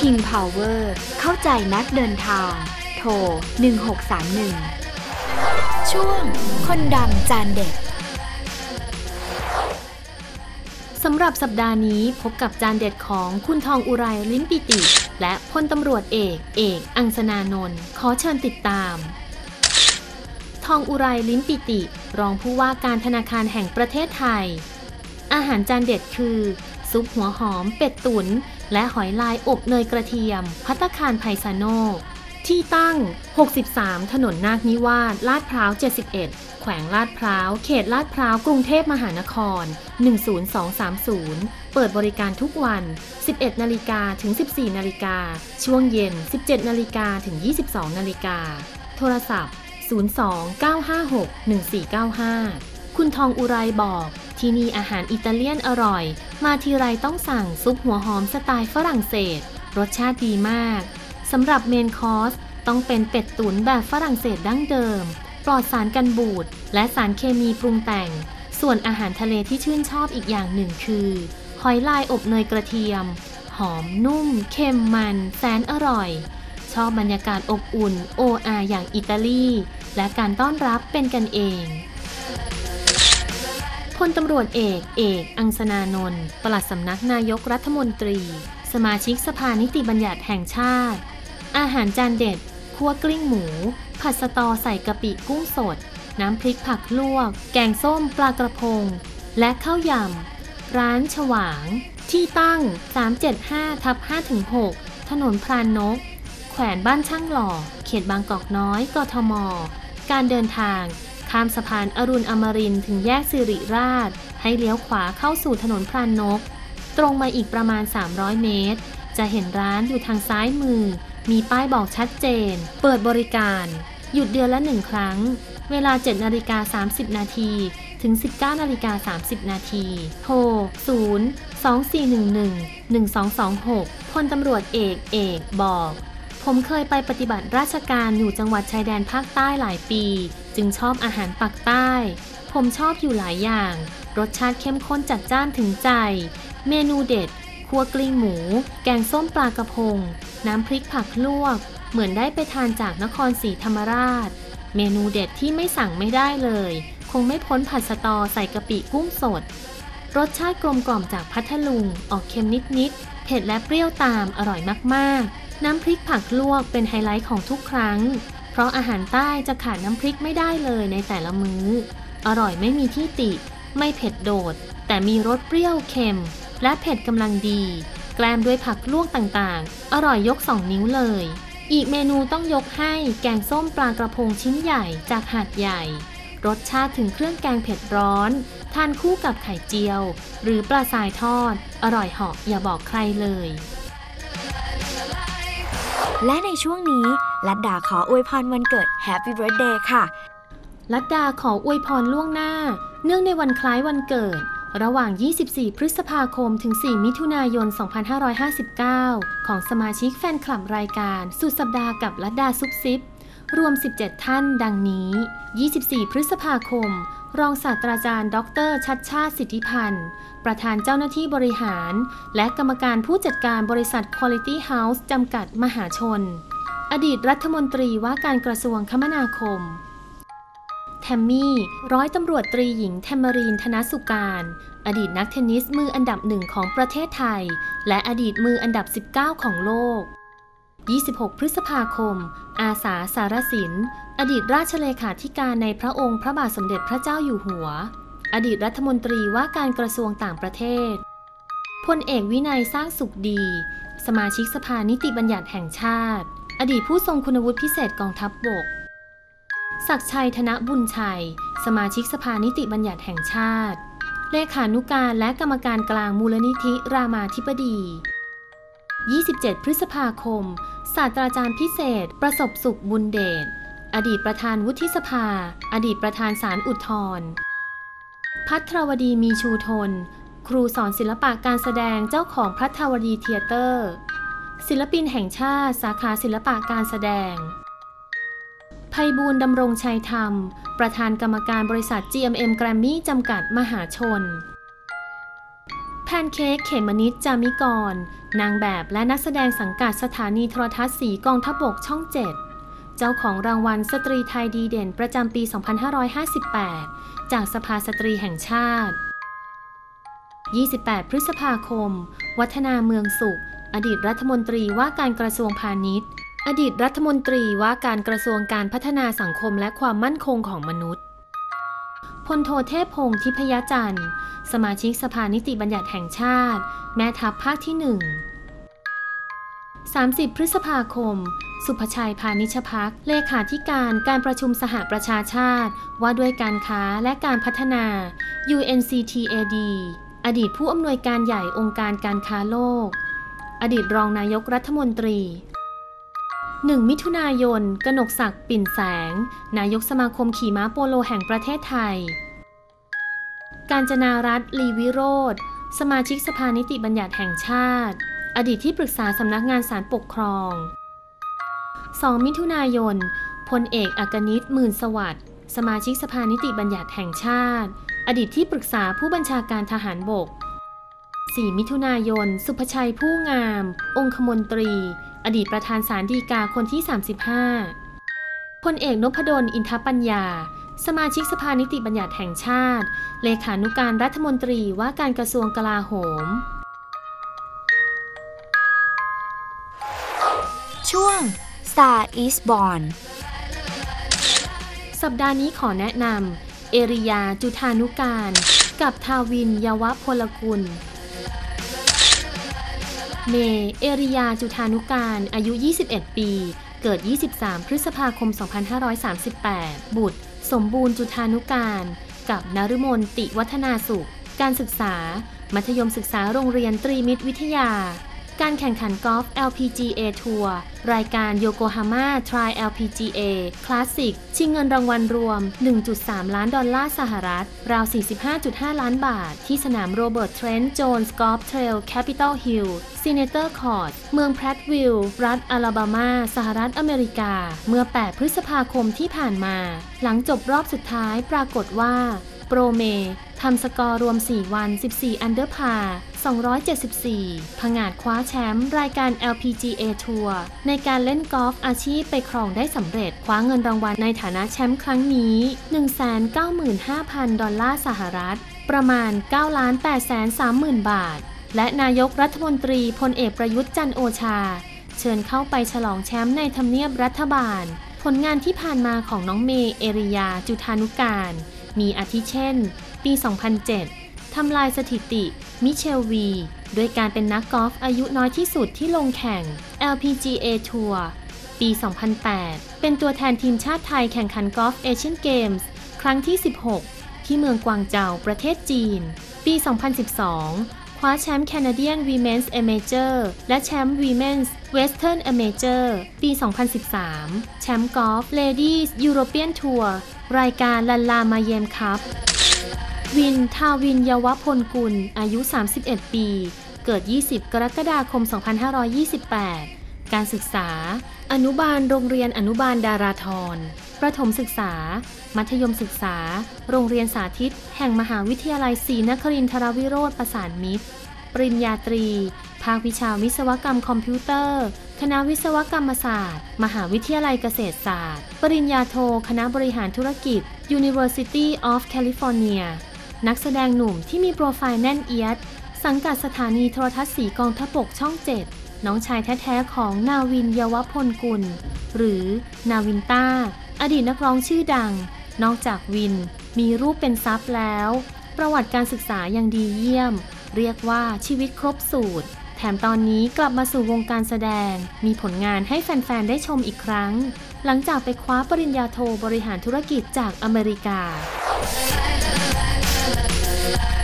King Power เข้าใจนักเดินทางโทร1631ช่วงคนดังจานเด็ดสำหรับสัปดาห์นี้พบกับจานเด็ดของคุณทองอุไรลิ้มปิติและพลตำรวจเอกอังสนานนท์ขอเชิญติดตามทองอุไรลิ้มปิติรองผู้ว่าการธนาคารแห่งประเทศไทยอาหารจานเด็ดคือซุปหัวหอมเป็ดตุ๋นและหอยลายอบเนยกระเทียมภัตตาคารไพซาโนที่ตั้ง63ถนนนาคนิวาสลาดพร้าว71แขวงลาดพร้าวเขตลาดพร้าวกรุงเทพมหานคร10230เปิดบริการทุกวัน 11 นาฬิกาถึง 14 นาฬิกาช่วงเย็น 17 นาฬิกาถึง 22 นาฬิกาโทรศัพท์02-956-1495คุณทองอุไรบอกที่นี่อาหารอิตาเลียนอร่อยมาทีไรต้องสั่งซุปหัวหอมสไตล์ฝรั่งเศสรสชาติดีมากสำหรับเมนคอร์สต้องเป็นเป็ดตุ๋นแบบฝรั่งเศสดั้งเดิมปลอดสารกันบูดและสารเคมีปรุงแต่งส่วนอาหารทะเลที่ชื่นชอบอีกอย่างหนึ่งคือหอยลายอบเนยกระเทียมหอมนุ่มเค็มมันแสนอร่อยชอบบรรยากาศอบอุ่นโออาอย่างอิตาลีและการต้อนรับเป็นกันเองพลตำรวจเอกอังสนานนท์ปลัดสำนักนายกรัฐมนตรีสมาชิกสภานิติบัญญัติแห่งชาติอาหารจานเด็ดคั่วกลิ้งหมูผัดสตอใส่กะปิกุ้งสดน้ำพริกผักลวกแกงส้มปลากระพงและข้าวยำร้านฉวางที่ตั้ง 375/5-6 ถนนพรานนกแขวนบ้านช่างหล่อเขตบางกอกน้อยกทมการเดินทางข้ามสะพานอรุณอมรินทร์ถึงแยกสิริราชให้เลี้ยวขวาเข้าสู่ถนนพรานนกตรงมาอีกประมาณ300เมตรจะเห็นร้านอยู่ทางซ้ายมือมีป้ายบอกชัดเจนเปิดบริการหยุดเดือนละ1ครั้งเวลา 7:30 นาทีถึง 19:30 นาทีโทร024111226พลตำรวจเอกบอกผมเคยไปปฏิบัติราชการอยู่จังหวัดชายแดนภาคใต้หลายปีจึงชอบอาหารปักใต้ผมชอบอยู่หลายอย่างรสชาติเข้มข้นจัดจ้านถึงใจเมนูเด็ดคั่วกลิ้งหมูแกงส้มปลากระพงน้ำพริกผักลวกเหมือนได้ไปทานจากนครศรีธรรมราชเมนูเด็ดที่ไม่สั่งไม่ได้เลยคงไม่พ้นผัดสตอใส่กะปิกุ้งสดรสชาติกลมกล่อมจากพัทลุงออกเค็มนิดๆเผ็ดและเปรี้ยวตามอร่อยมากๆน้ำพริกผักลวกเป็นไฮไลท์ของทุกครั้งเพราะอาหารใต้จะขาดน้ำพริกไม่ได้เลยในแต่ละมื้ออร่อยไม่มีที่ติไม่เผ็ดโดดแต่มีรสเปรี้ยวเค็มและเผ็ดกำลังดีแกล้มด้วยผักลวกต่างๆอร่อยยก2นิ้วเลยอีกเมนูต้องยกให้แกงส้มปลากระพงชิ้นใหญ่จากหาดใหญ่รสชาติถึงเครื่องแกงเผ็ดร้อนทานคู่กับไข่เจียวหรือปลาทรายทอดอร่อยเหาะอย่าบอกใครเลยและในช่วงนี้ลัดดาขออวยพรวันเกิด Happy Birthday ค่ะลัดดาขออวยพรล่วงหน้าเนื่องในวันคล้ายวันเกิดระหว่าง24พฤษภาคมถึง4มิถุนายน2559ของสมาชิกแฟนคลับรายการสุดสัปดาห์กับลัดดาซุปซิปรวม17ท่านดังนี้24พฤษภาคมรองศาสตราจารย์ดร.ชัชชาติสิทธิพันธ์ประธานเจ้าหน้าที่บริหารและกรรมการผู้จัดการบริษัท Quality House จำกัดมหาชนอดีตรัฐมนตรีว่าการกระทรวงคมนาคมแทมมี่ร้อยตำรวจตรีหญิงแทมมารีนธนสุการอดีตนักเทนนิสมืออันดับ1ของประเทศไทยและอดีตมืออันดับ19ของโลก26พฤษภาคมอาสาสารสินอดีตราชเลขาธิการในพระองค์พระบาทสมเด็จพระเจ้าอยู่หัวอดีตรัฐมนตรีว่าการกระทรวงต่างประเทศพลเอกวินัยสร้างสุขดีสมาชิกสภานิติบัญญัติแห่งชาติอดีตผู้ทรงคุณวุฒิพิเศษกองทัพบกศักดิ์ชัยธนบุญชัยสมาชิกสภานิติบัญญัติแห่งชาติเลขานุการและกรรมการกลางมูลนิธิรามาธิบดี27พฤษภาคมศาสตราจารย์พิเศษประสบสุขบุญเดชอดีตประธานวุฒิสภาอดีตประธานศาลอุทธรณ์ภัทรวดีมีชูทนครูสอนศิลปะการแสดงเจ้าของภัทรวดีเธียเตอร์ศิลปินแห่งชาติสาขาศิลปะการแสดงไพบูลย์ดำรงชัยธรรมประธานกรรมการบริษัท GMM แกรมมี่จำกัดมหาชนแพนเค้ก เขมนิด จามิกร นางแบบและนักแสดงสังกัดสถานีโทรทัศน์สีกองทัพบกช่อง 7 เจ้าของรางวัลสตรีไทยดีเด่นประจำปี 2558 จากสภาสตรีแห่งชาติ 28 พฤษภาคม วัฒนาเมืองสุข อดีตรัฐมนตรีว่าการกระทรวงพาณิชย์ อดีตรัฐมนตรีว่าการกระทรวงการพัฒนาสังคมและความมั่นคงของมนุษย์ พลโทเทพพงษ์ทิพยจันทร์ สมาชิกสภานิติบัญญัติแห่งชาติ แม่ทัพภาคที่ 1 30 พฤษภาคม สุภชัย พานิชภักดิ์ เลขาธิการการประชุมสหประชาชาติว่าด้วยการค้าและการพัฒนา UNCTAD อดีตผู้อำนวยการใหญ่องค์การการค้าโลก อดีตรองนายกรัฐมนตรี 1 มิถุนายน กนกศักดิ์ ปิ่นแสง นายกสมาคมขี่ม้าโปโลแห่งประเทศไทย กาญจนารัตน์ ลีวิโรจน์ สมาชิกสภานิติบัญญัติแห่งชาติ อดีตที่ปรึกษาสำนักงานศาลปกครอง 2 มิถุนายน พลเอกอักนิต หมื่นสวัสดิ์ สมาชิกสภานิติบัญญัติแห่งชาติ อดีตที่ปรึกษาผู้บัญชาการทหารบก 4 มิถุนายน สุภชัย ผู้งาม องคมนตรี อดีตประธานศาลฎีกาคนที่ 35 พลเอกนพดล อินทปัญญา สมาชิกสภานิติบัญญัติแห่งชาติ เลขานุการรัฐมนตรีว่าการกระทรวงกลาโหมช่วง Star is Born สัปดาห์นี้ขอแนะนำเอริยา จุฑานุการกับทาวิน ยวพลกุล เมย์เอริยา จุฑานุการอายุ 21 ปี เกิด 23 พฤษภาคม 2538 บุตร สมบูรณ์ จุฑานุการกับนฤมล ติวัฒนาสุข การศึกษา มัธยมศึกษาโรงเรียนตรีมิตรวิทยา การแข่งขันกอล์ฟ LPGA ทัวร์รายการโยโกฮาม่า Tri LPGA Classic ชิงเงินรางวัลรวม 1.3 ล้านดอลลาร์สหรัฐ ราว 45.5 ล้านบาท ที่สนามโรเบิร์ต เทรนต์ โจนส์ กอล์ฟเทรล แคปิตอลฮิลล์ ซีเนเตอร์คอร์ต เมืองแพรตวิลล์ รัฐอลาบามา สหรัฐอเมริกา เมื่อ 8 พฤษภาคมที่ผ่านมา หลังจบรอบสุดท้ายปรากฏว่า โปรเมทำสกอร์รวม 4 วัน 14 อันเดอร์พาร์ 274 ผงาดคว้าแชมป์รายการ LPGA ทัวร์ในการเล่นกอล์ฟอาชีพไปครองได้สำเร็จคว้าเงินรางวัลในฐานะแชมป์ครั้งนี้ 195,000 ดอลลาร์สหรัฐ ประมาณ 9,830,000 บาท และนายกรัฐมนตรีพลเอกประยุทธ์จันทร์โอชา เชิญเข้าไปฉลองแชมป์ในทำเนียบรัฐบาล ผลงานที่ผ่านมาของน้องเมย์เอริยา จุฑานุการมีอาทิเช่น ปี 2007 ทำลายสถิติ มิเชลวี ด้วยการเป็นนักกอล์ฟอายุน้อยที่สุดที่ลงแข่ง LPGA ทัวร์ปี 2008 เป็นตัวแทนทีมชาติไทยแข่งขันกอล์ฟเอเชียนเกมส์ครั้งที่ 16 ที่เมืองกวางเจาประเทศจีน ปี 2012 คว้าแชมป์ Canadian Women's Amateur และแชมป์ Women's Western Amateur ปี 2013 แชมป์กอล์ฟ Ladies European Tour รายการลันลามาเยมคัพ วิน ทาวิน ยวพลกุล อายุ 31 ปี เกิด 20 กรกฎาคม 2528 การศึกษา อนุบาล โรงเรียนอนุบาลดาราธร ประถมศึกษา มัธยมศึกษา โรงเรียนสาธิต แห่งมหาวิทยาลัยศรีนครินทรวิโรธประสานมิตร ปริญญาตรี ภาควิชาวิศวกรรมคอมพิวเตอร์ คณะวิศวกรรมศาสตร์ มหาวิทยาลัยเกษตรศาสตร์ ปริญญาโท คณะบริหารธุรกิจ University of California นักแสดงหนุ่มที่มีโปรไฟล์แน่นเอียด สังกัดสถานีโทรทัศน์สีกองทัพบกช่อง 7 น้องชายแท้ๆของนาวิน ยวพลกุล หรือนาวินต้า อดีตนักร้องชื่อดัง นอกจากวิน มีรูปเป็นซับแล้ว ประวัติการศึกษายังดีเยี่ยม เรียกว่าชีวิตครบสูตร แถมตอนนี้กลับมาสู่วงการแสดง มีผลงานให้แฟนๆ ได้ชมอีกครั้ง หลังจากไปคว้าปริญญาโทบริหารธุรกิจจากอเมริกา